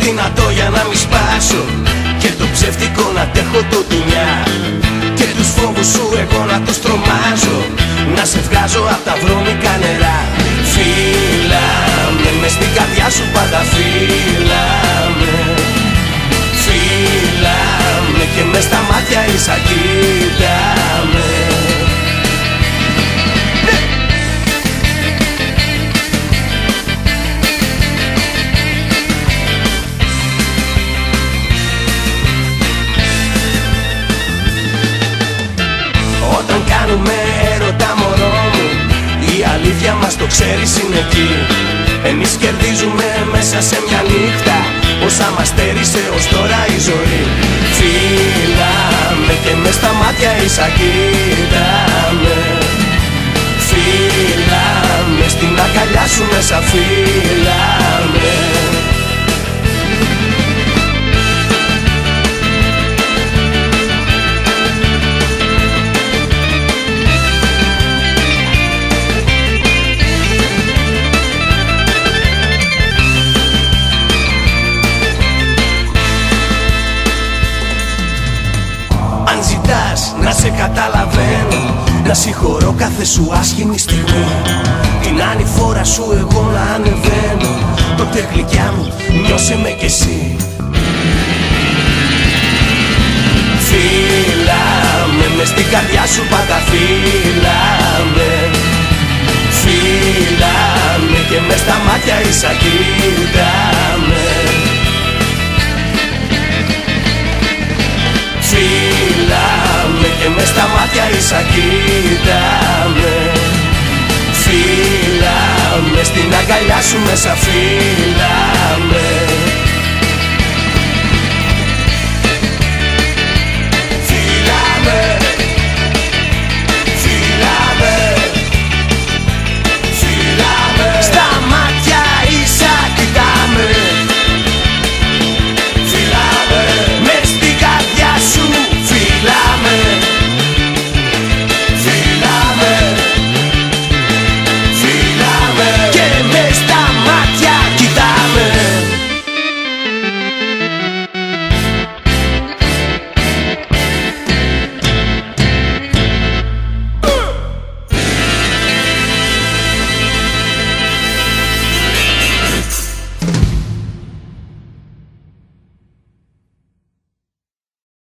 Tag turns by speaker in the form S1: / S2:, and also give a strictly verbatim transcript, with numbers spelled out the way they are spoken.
S1: δυνατό για να μη σπάσω, και το ψεύτικο να τέχω το τουνιά, και τους φόβους σου εγώ να τους τρομάζω, να σε βγάζω απ' τα βρώμικα νερά. Φύλαμε μες στην καρδιά σου πάντα, φύλαμε. Φύλαμε και μες στα μάτια ίσα κοίταμε. Όταν κάνουμε έρωτα μωρό μου, η αλήθεια μας το ξέρεις είναι εκεί. Εμείς κερδίζουμε μέσα σε μια νύχτα όσα μας στέρισε ως τώρα η ζωή. Φύλαμε και μες στα μάτια ίσα κοίταμε. Φύλαμε στην αγκαλιά σου μέσα, φύλαμε. Αν ζητάς να σε καταλαβαίνω, να συγχωρώ κάθε σου άσχημη στιγμή, την ανηφόρα σου εγώ να ανεβαίνω, τότε γλυκιά μου νιώσε με κι εσύ. Φύλαμε μες στην καρδιά σου πάντα, φύλαμε. Φύλαμε και μες στα μάτια ίσα κοίταμε. Φύλαμε και μες στα μάτια ίσα κοίταμε. Φύλαμε στην αγκαλιά σου μέσα, φύλαμε.